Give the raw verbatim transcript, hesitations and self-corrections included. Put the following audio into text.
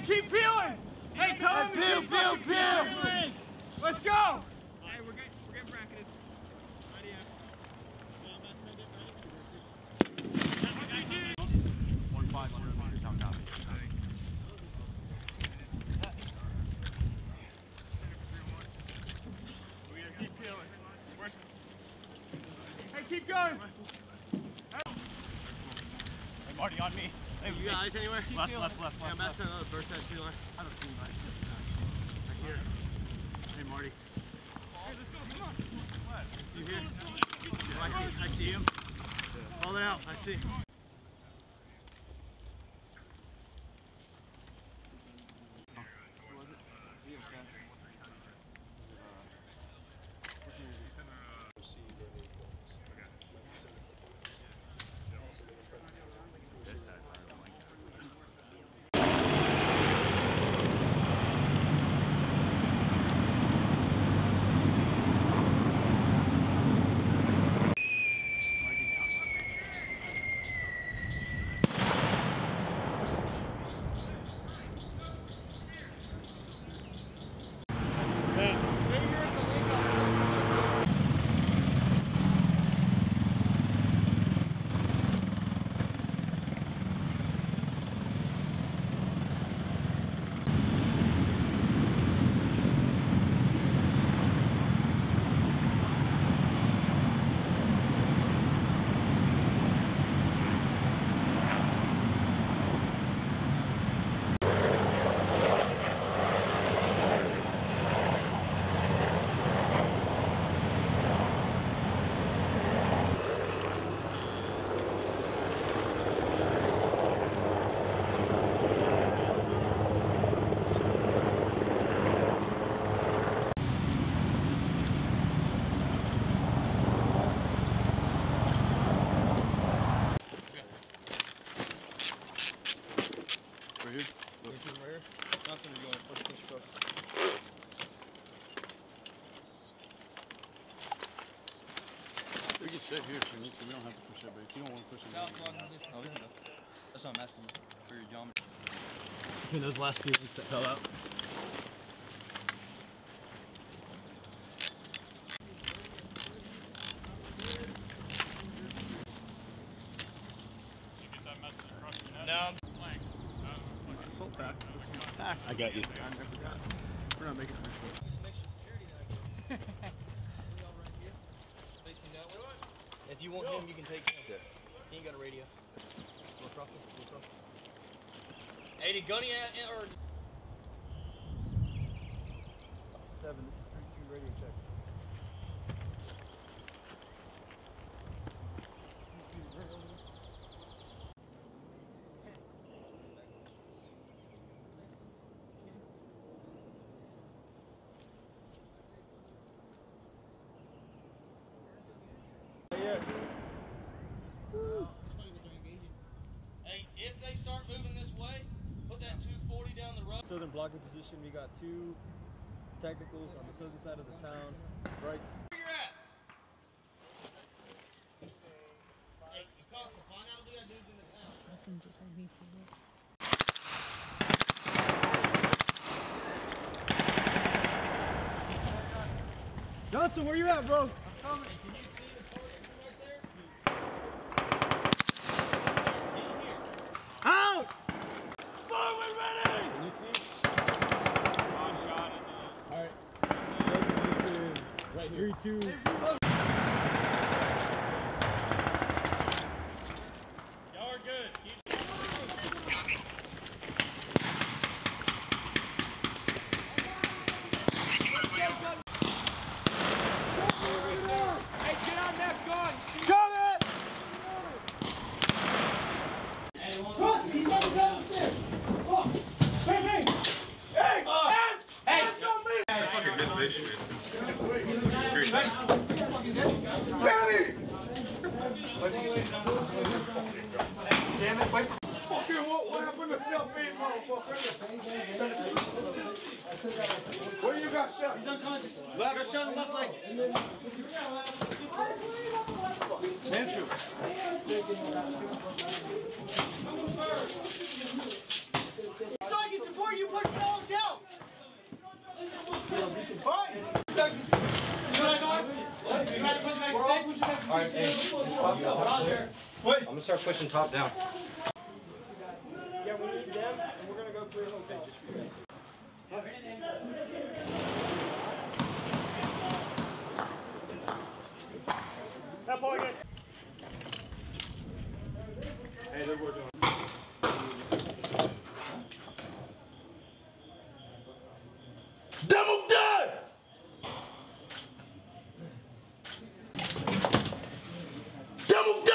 keep peeling! Hey, tell them to keep fucking peeling! Let's go! Hey, we're getting, we're getting bracketed. Ready up. One five, one hundred meters out, copy. We gotta keep peeling. Hey, keep going! Hey, Marty, on me. Hey, you got eyes anywhere? Left, left, left, left. Yeah, I'm asking another burst that tree line. I don't see anybody. Right here. Hey, Marty. Hey, let's go, come on! What? You here? Oh, I see, I see him. Hold it out, I see. We can sit here if you need to. We don't have to push it, but if you don't want to push it, no, no, we can go. That's what I'm asking for your geometry. Between those last few weeks that fell out. You get that message across your net? No. Thanks. Uh, assault pack. pack. I got you. I never got it. We're not making it. If you want him, you can take him. He ain't got a radio. We'll cross him. We'll cross him. Hey, did Gunny or seven? This is three two radio check. Hey, if they start moving this way, put that two forty down the road. Southern blocking position, we got two technicals on the southern side of the town, right? Where you're at? Hey, you cost to find out who that dude's in the town. Listen, just let me forget. Johnson, where you at, bro? I'm coming. Hey, can you see the part right there? Out! forward ready! Can you see? One shot at the All right. This is right here. Three, two. Y'all are good. Keep Hey, get on that gun, Steve! Got it! Trust me, he's on the downstairs. Fuck. Hey, hey! Hey! Uh, Ass! hey! Ass on me! I fucking missed this shit. Danny! Damn it, wait. Fucking what, what happened to self-aid, motherfucker? Where you got shot? He's unconscious. Got shot in the left leg. Mansfield. So I can support you Alright, hey, your spot's up there. Wait. I'm gonna start pushing top down. Yeah, we need them, and we're gonna go through a hotel. That boy good. Hey, they're working on. Double done! Double